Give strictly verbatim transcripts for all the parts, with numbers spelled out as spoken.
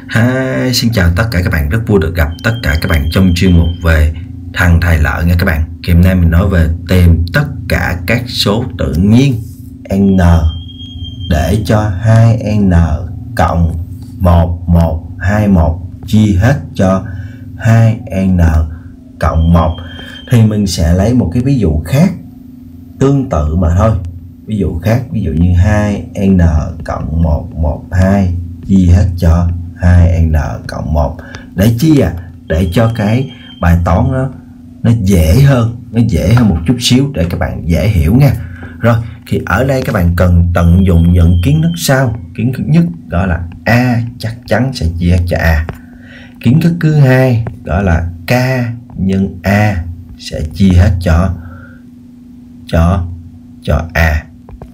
Hi, xin chào tất cả các bạn, rất vui được gặp tất cả các bạn trong chuyên mục về thằng thầy lợi nha các bạn. Thì hôm nay mình nói về tìm tất cả các số tự nhiên n để cho hai n cộng một một hai một chia hết cho hai n cộng một. Thì mình sẽ lấy một cái ví dụ khác tương tự mà thôi. Ví dụ khác, ví dụ như hai n cộng một một hai chia hết cho hai n cộng một. Để chi à? Để cho cái bài toán nó nó dễ hơn, nó dễ hơn một chút xíu để các bạn dễ hiểu nha. Rồi, thì ở đây các bạn cần tận dụng những kiến thức sau. Kiến thức nhất gọi là A chắc chắn sẽ chia hết cho A. Kiến thức thứ hai gọi là K nhân A sẽ chia hết cho cho cho A.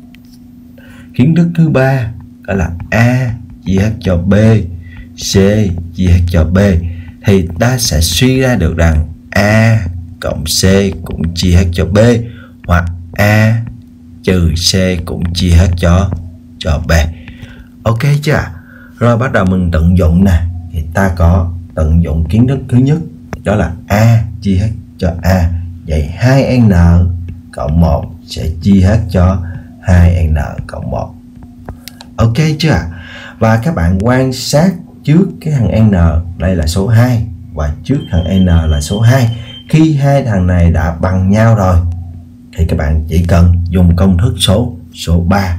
Kiến thức thứ ba gọi là A chia hết cho B, C chia hết cho B. Thì ta sẽ suy ra được rằng A cộng C cũng chia hết cho B, hoặc A trừ C cũng chia hết cho cho B. Ok chưa ạ? Rồi bắt đầu mình tận dụng nè. Thì ta có tận dụng kiến thức thứ nhất, đó là A chia hết cho A. Vậy hai n cộng một sẽ chia hết cho hai n cộng một. Ok chưa ạ? Và các bạn quan sát trước cái thằng n, đây là số hai, và trước thằng n là số hai. Khi hai thằng này đã bằng nhau rồi thì các bạn chỉ cần dùng công thức số số ba,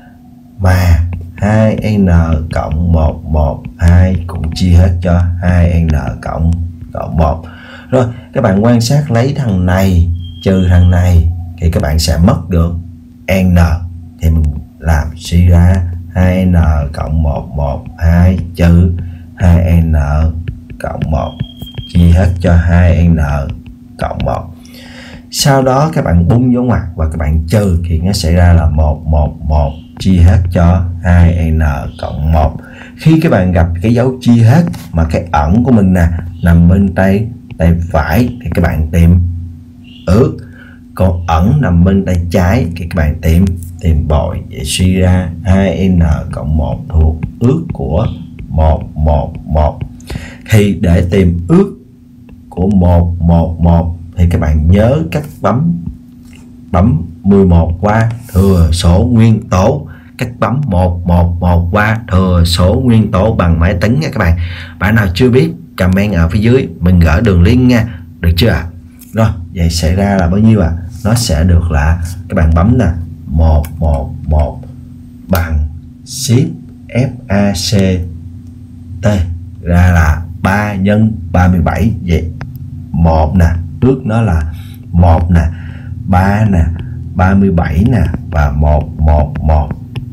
mà hai n cộng một một hai cũng chia hết cho hai n cộng cộng một. Rồi các bạn quan sát lấy thằng này trừ thằng này thì các bạn sẽ mất được n. Thì mình làm suy ra hai n cộng một một hai trừ hai n cộng một chia hết cho hai n cộng một. Sau đó các bạn bung dấu ngoặc và các bạn trừ thì nó sẽ ra là một một một chia hết cho hai n cộng một. Khi các bạn gặp cái dấu chia hết mà cái ẩn của mình nè nằm bên tay tay phải thì các bạn tìm ước, còn ẩn nằm bên tay trái thì các bạn tìm tìm bội. Vậy suy ra hai n cộng một thuộc ước của một một một. Thì để tìm ước của một một một thì các bạn nhớ cách bấm bấm mười một qua thừa số nguyên tố, cách bấm một một một qua thừa số nguyên tố bằng máy tính nha các bạn. Bạn nào chưa biết comment ở phía dưới, mình gửi đường link nha, được chưa ạ? Rồi, vậy sẽ ra là bao nhiêu ạ? À? Nó sẽ được là các bạn bấm nè, một một một bằng shift F A C T ra là ba nhân ba mươi bảy. Vậy một nè, trước nó là một nè, ba nè, ba mươi bảy nè và một một một.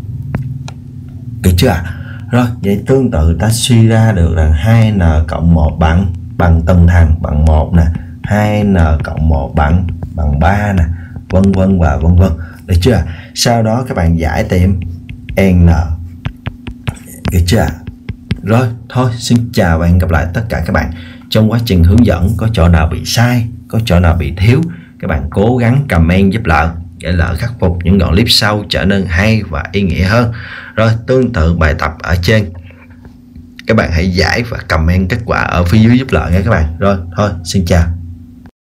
Được chưa ạ? Rồi, vậy tương tự ta suy ra được rằng hai n cộng một bằng bằng từng thằng bằng một nè, hai n cộng một bằng bằng ba nè, vân vân và vân vân. Được chưa? Sau đó các bạn giải tìm n. Được chưa? Rồi, thôi xin chào và hẹn gặp lại tất cả các bạn. Trong quá trình hướng dẫn có chỗ nào bị sai, có chỗ nào bị thiếu, các bạn cố gắng comment giúp Lợi để Lợi khắc phục những đoạn clip sau trở nên hay và ý nghĩa hơn. Rồi, tương tự bài tập ở trên, các bạn hãy giải và comment kết quả ở phía dưới giúp Lợi nha các bạn. Rồi, thôi xin chào.